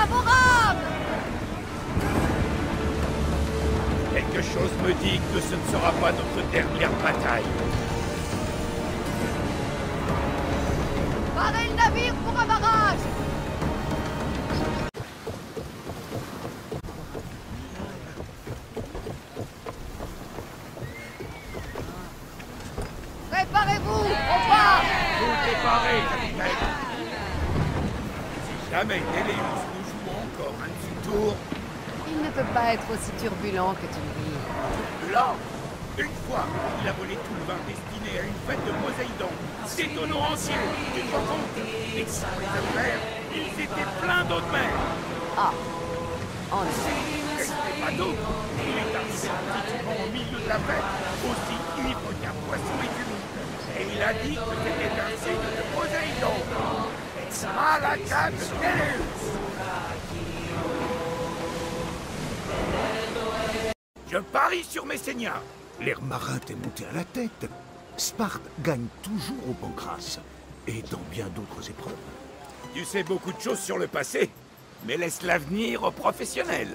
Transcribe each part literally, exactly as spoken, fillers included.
À vos rames! Quelque chose me dit que ce ne sera pas notre dernière bataille. Parez le navire pour un barrage! Préparez-vous, on part! Tout préparé, capitaine. Si jamais Néléus nous joue encore un petit tour, Il ne peut pas être aussi turbulent que tu le dis. là, une fois, il a volé tout le vin destiné à une fête de Poséidon. C'est tonneau entier, tu te rends compte? Et pour les affaires, ils étaient pleins d'eau de mer. Ah, en effet. Et c'était pas d'eau. Il est arrivé pratiquement au milieu de la fête, aussi ivre qu'un poisson écume. Et il a dit que c'était un signe de Poséidon. Malakan Néléus. Je parie sur Messénia. L'air marin t'est monté à la tête. Sparte gagne toujours au Pancrace, et dans bien d'autres épreuves. Tu sais beaucoup de choses sur le passé, mais laisse l'avenir aux professionnels.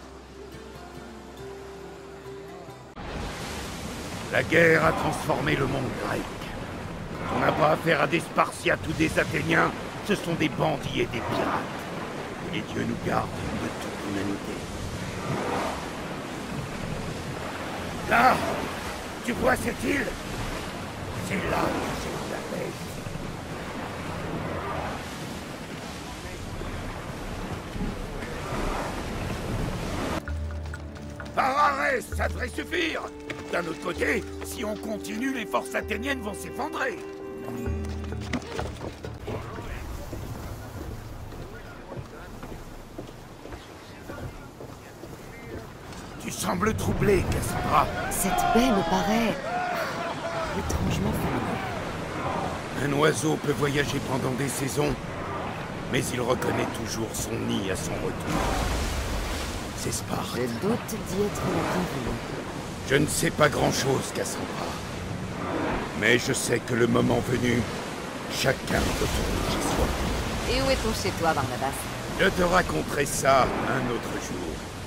La guerre a transformé le monde grec. On n'a pas affaire à des Spartiates ou des Athéniens, ce sont des bandits et des pirates. Et Dieu nous garde de toute l'humanité. Là, tu vois cette île? C'est là que j'ai eu la paix. Par arrêt, ça devrait suffire. D'un autre côté, si on continue, les forces athéniennes vont s'effondrer. Tu sembles troublé, Cassandra. Cette baie me paraît étrangement familière. Un oiseau peut voyager pendant des saisons, mais il reconnaît toujours son nid à son retour. C'est Sparte. Je doute d'y être le bienvenu. Je ne sais pas grand-chose, Cassandra. Mais je sais que le moment venu, chacun retourne chez soi. Et où est-on chez toi, Barnabas? Je te raconterai ça un autre jour.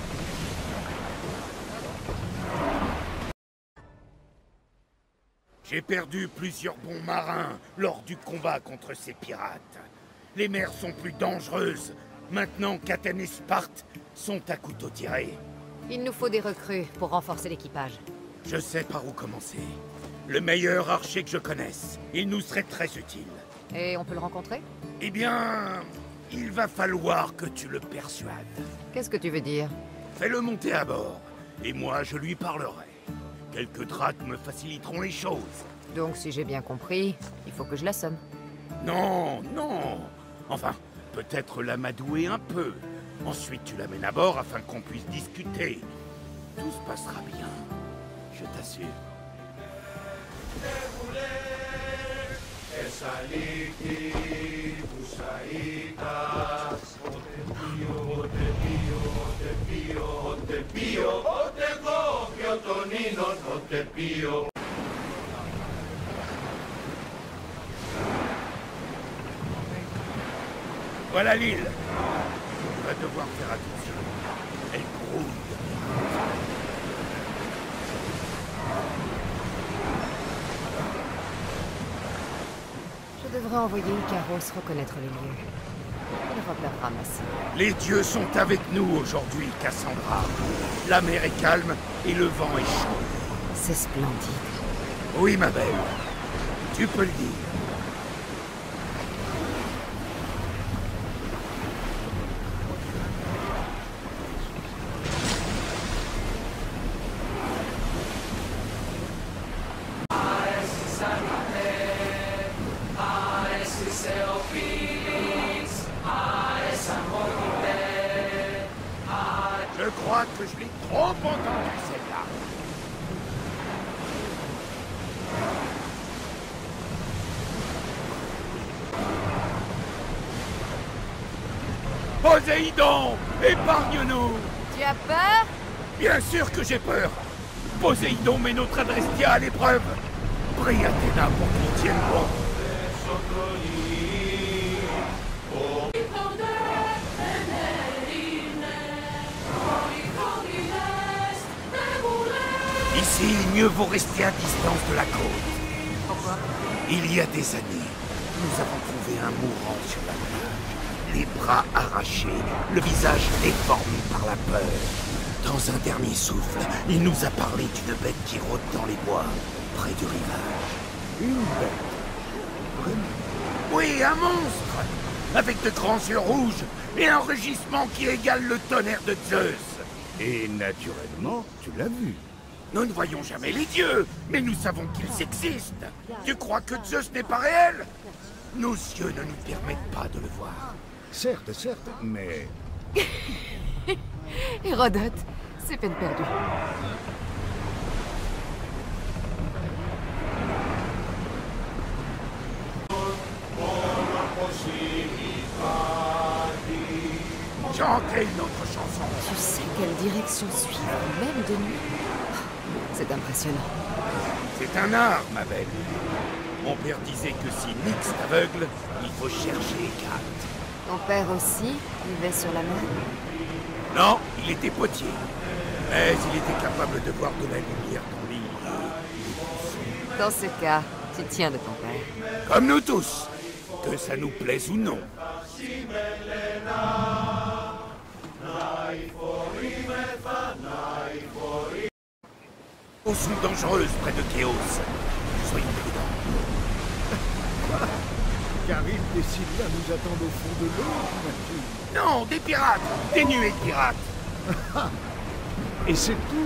J'ai perdu plusieurs bons marins lors du combat contre ces pirates. Les mers sont plus dangereuses, maintenant qu'Athènes et Sparte sont à couteau tiré. Il nous faut des recrues pour renforcer l'équipage. Je sais par où commencer. Le meilleur archer que je connaisse. Il nous serait très utile. Et on peut le rencontrer? Eh bien, il va falloir que tu le persuades. Qu'est-ce que tu veux dire? Fais-le monter à bord, et moi je lui parlerai. Quelques tracts me faciliteront les choses. Donc, si j'ai bien compris, il faut que je l'assomme. Non, non. Enfin, peut-être l'amadouer un peu. Ensuite, tu l'amènes à bord afin qu'on puisse discuter. Tout se passera bien, je t'assure. Voilà l'île. Tu vas devoir faire attention. Elle grouille. Je devrais envoyer Icaros reconnaître les lieux. Il repérera Massy. Les dieux sont avec nous aujourd'hui, Cassandra. La mer est calme et le vent est chaud. C'est splendide. Oui, ma belle. Tu peux le dire. Je crois que je l'ai trop entendu, celle-là. Poséidon, épargne-nous! Tu as peur? Bien sûr que j'ai peur. Poséidon met notre Adrestia à l'épreuve. Prie Athéna pour qu'il tienne bon. mieux vaut rester à distance de la côte. Pourquoi? Il y a des années, nous avons trouvé un mourant sur la plage, les bras arrachés, le visage déformé par la peur. Dans un dernier souffle, il nous a parlé d'une bête qui rôde dans les bois, près du rivage. Une bête. Vraiment? Oui, un monstre, avec de grands yeux rouges et un rugissement qui égale le tonnerre de Zeus. Et naturellement, tu l'as vu. Nous ne voyons jamais les dieux, mais nous savons qu'ils existent. Tu crois que Zeus n'est pas réel? Nos yeux ne nous permettent pas de le voir. Certes, certes, mais... Hérodote, c'est peine perdue. Chantez une autre chanson. Tu sais quelle direction suivre, même de nuit? C'est impressionnant. C'est un art, ma belle. Mon père disait que si Nyx t'aveugle, il faut chercher Hécate. Ton père aussi vivait sur la mer? Non, il était potier. Mais il était capable de voir de la lumière dans l'île. Dans ce cas, tu tiens de ton père. Comme nous tous, que ça nous plaise ou non. Eaux sont dangereuses près de Chaos. Soyez prudents. Carib et Sylvia nous attendent au fond de l'eau, m'imagine. Non, des pirates. Des nuées de pirates. Et c'est tout?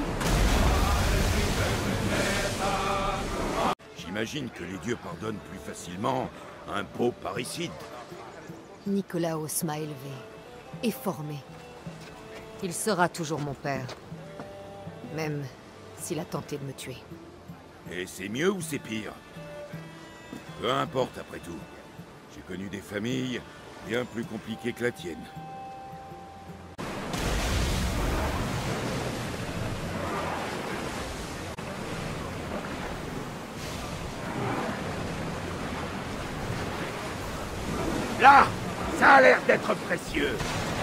J'imagine que les dieux pardonnent plus facilement un beau parricide. Nicolaos m'a élevé et formé. Il sera toujours mon père. Même s'il a tenté de me tuer. Et c'est mieux ou c'est pire? Peu importe après tout. J'ai connu des familles bien plus compliquées que la tienne. Là, ça a l'air d'être précieux.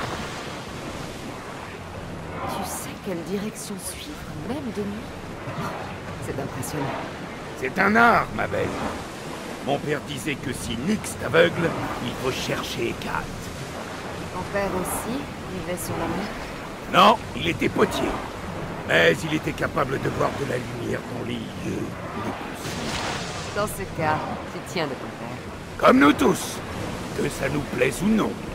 Tu sais quelle direction suivre, même de nuit? C'est impressionnant. C'est un art, ma belle. Mon père disait que si Nyx t'aveugle, il faut chercher Hécate. Ton père aussi vivait sur la mer? Non, il était potier. Mais il était capable de voir de la lumière dans les lieux les plus. Dans ce cas, tu tiens de ton père. Comme nous tous, que ça nous plaise ou non.